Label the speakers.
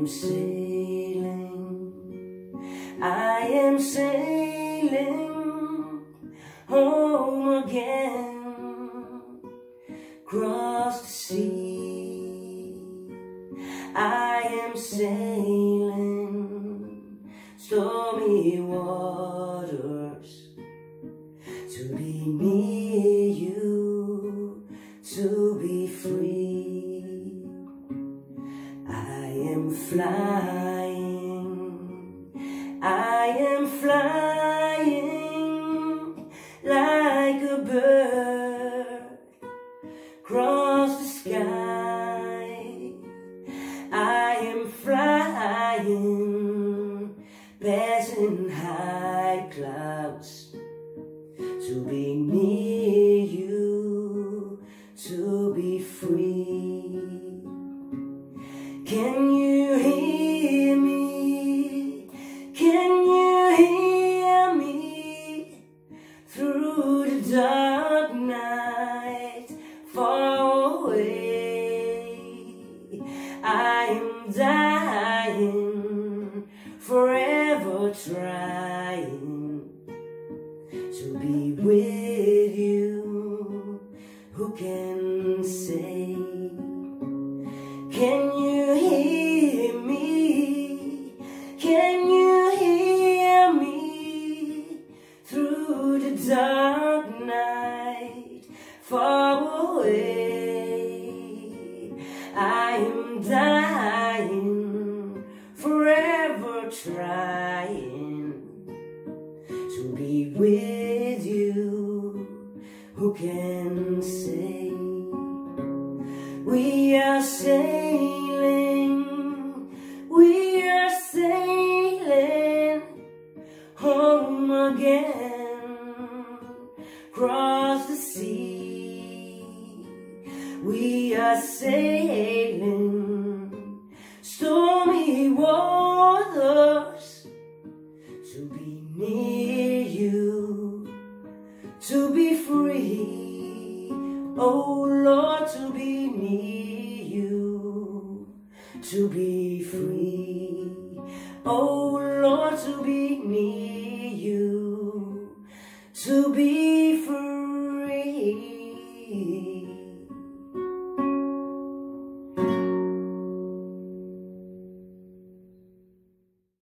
Speaker 1: am sailing, I am sailing home again, across the sea. I am sailing stormy waters to be near you, to be free. I am flying, I am flying like a bird across the sky. I am flying, passing high clouds to be near you, to be free. Can you hear me? Can you hear me through the dark night, far away? I am dying, forever trying to be with you. Who can say? Can you hear me? Can you hear me through the dark night, far away? I am dying, forever trying to be with you. Who can say? We are sailing, we are sailing home again, across the sea. We are sailing stormy waters to be near you, to be free. Oh Lord, to be near you, to be free. Oh Lord, to be near you, to be free.